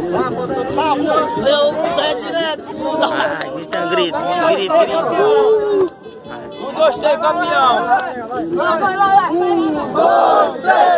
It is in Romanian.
Eu é direto. Ai, grito. 1, 2, 3, campeão. 1, 2, 3.